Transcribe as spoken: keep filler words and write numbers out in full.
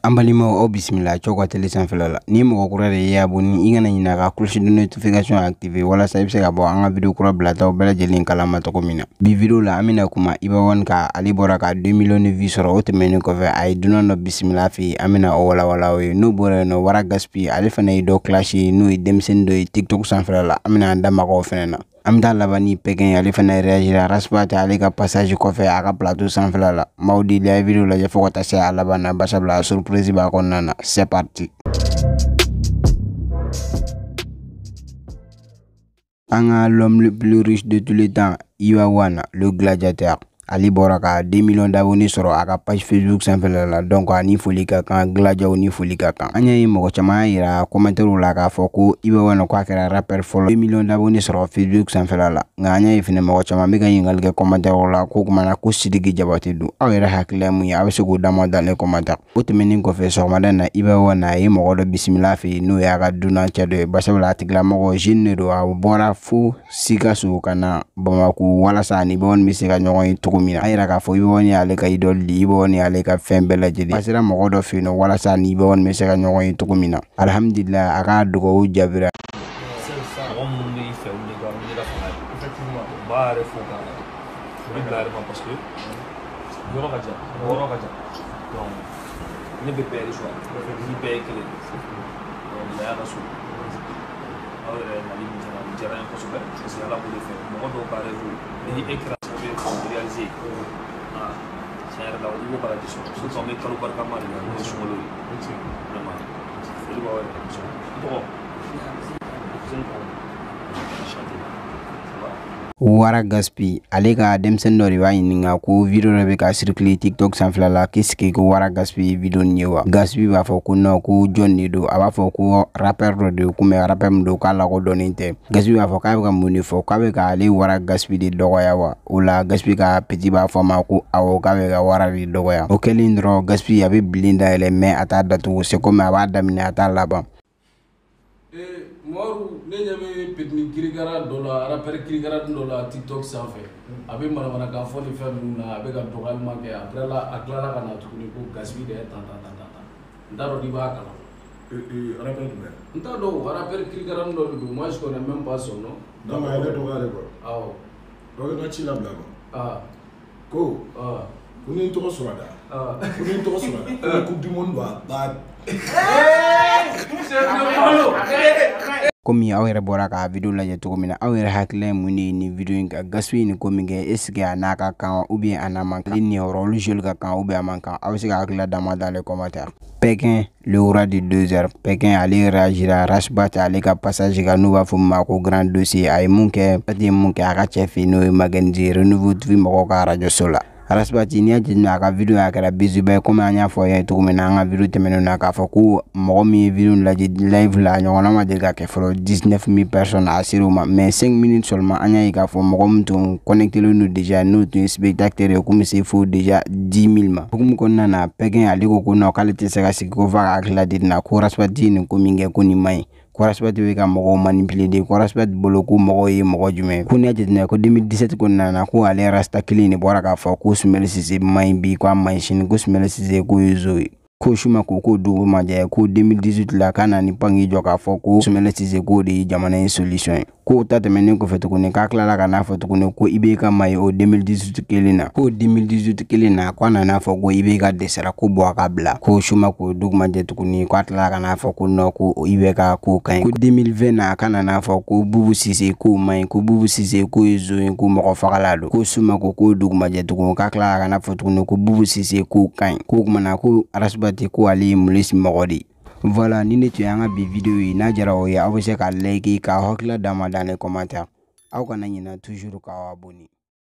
Ambalimo o bismillah choko tele sanfela ni mo kura de ya boni ingana nyina ka cloche de notification active wala sa ibse ka bo anga video kura blata o bela jelin kalama to komina bi video la amina kuma iba wan ka ali bora ka deux millions views soro o temeni ko fe ay duno no bismillah fi amina o wala wala we no bore no wara Gaspi ali fana do Clach no demsen do TikTok sanfela la amina ndama ko fenena amda labani Pakin ali fana reagir raspati ali ka passage ko fe aka plateau sanfela la maudi la video la je foko tase alabana basabla surprise ba ko nana c'est parti. Anga l'homme le plus riche de tous les temps Iwa Wana le gladiateur Ali Boraka deux millions d'abonnés sur la page Facebook sanfela donc ani foli ka kan gladio ni foli ka kan anya yi mo chama ira commentaire la ka foko Iwa Wana kwa kera rapper follow deux millions d'abonnés sur Facebook sanfela la nganya yi fine mo chama mega yingal ke commentaire la ko kuma na ko sidigi jabati du awira hakle mu ya awse go dama dans les commentaires otemeni ko fe so madana Iwa Wana yi mo do bismillah fi no ya ga duna chado basabla atigla mo jinne do bora fu sikasu kana bamaku wala sani bon misika nyoy mina ayira ka fo iboni ale ka idol li iboni ale ka fembela jidi pasira mo godo fino wala sa ni iboni me se ka nyogo yituko mina alhamdulillah aka dugo ujabira réalisé ah c'est un là où par exemple ce sont les cadeaux par camarade ils sont là vraiment c'est le bon bon wara Gaspi ale ka demsen dori wa yininga ko video rebe ka circuler TikTok sanfla la kiski ko wara Gaspi video nyewa Gaspi ba fo ko no ko jonni do aba fo ko rapper do de ko me rapper do kala ko doninte Gaspi ba fo ka ka muni fo ka be ka ale wara Gaspi de dogoya wa ula Gaspi ka petit ba fo ma ko awo ka be ka wara di dogoya o kelindro Gaspi abi blinda ele me ata datu se ko me aba damine ata laba eh Moru ne nyame petni kirigara dola rapper kirigara dola TikTok sanfé abe mara mara ka fo ni fer na abe ka dogal ma ke après la aklara kana tukuni ko Gaspi de ta ta ta ta ndaro di ba kala euh euh rapper de ndado rapper kirigara dola do moi je connais même pas son nom non mais elle dogal ko ah do na ci la bla ah ko ah kuni to surada ah kuni to surada coupe du monde ba ba komi awere bora ka video la jeto komina awere hakle muni ni video inga Gaspi ni kominge eske anaka kan ou bien anamanka ni rôle jeu ka kan ou bien amanka awse ka hakla dama dans les commentaires Pakin le roi de deux heures Pakin ali réagira rashbat ali ka passage ka nouva fuma ko grand dossier ay munke pati munke aka chefi no magenzi renouveau tv moko ka radio sola Rasbati ni ajina ka video akara bizu bay comme anya fo ya to mena nga video temeno na ka foku mo mi video la live la nyona ma de ka ke fro dix-neuf mille personnes asiru ma mais cinq minutes seulement anya ka fo mo mtu connecté le nous déjà nous spectateurs comme c'est fou déjà dix mille ma comme ko nana Pakin aliko ko na qualité se ka siko va akla dina ko Rasbati ni ko minge ko ni mai Rasbati we ka mogo manipuler de Rasbati bolo ko mogo yi mogo jume ko ne jidna ko deux mille dix-sept ko nana ko ale rasta clean bora ka fa ko sumel sisi mai bi ko machine ko sumel sisi ko yuzo ko shuma ko ko do ma ja ko deux mille dix-huit la kana ni pangi joka fa ko sumel sisi ko de jamana solution ko tata menen ko fetu ko ne ka kala kana fetu ko ne ko ibe ka mai o deux mille dix-huit kelina ko deux mille dix-huit kelina ko na na fa ko ibe ka desera ko bo ka bla ko shuma ko dugma je to ni ko atla kana fa ko no ko ibe ka ko kan ko deux mille vingt na kana na fa ko bubu sisi ko mai ko bubu sisi ko izo ko mo ko fakala do ko shuma ko ko dugma je to ko ka kala kana fetu ko ko bubu sisi ko kan ko mana ko Rasbati ko ali mulis mogodi. Voilà, ni ne tu as un vidéo na jara o ya awse ka like ka hokla dama dans les commentaires. Aw kana nyina toujours ka abonner.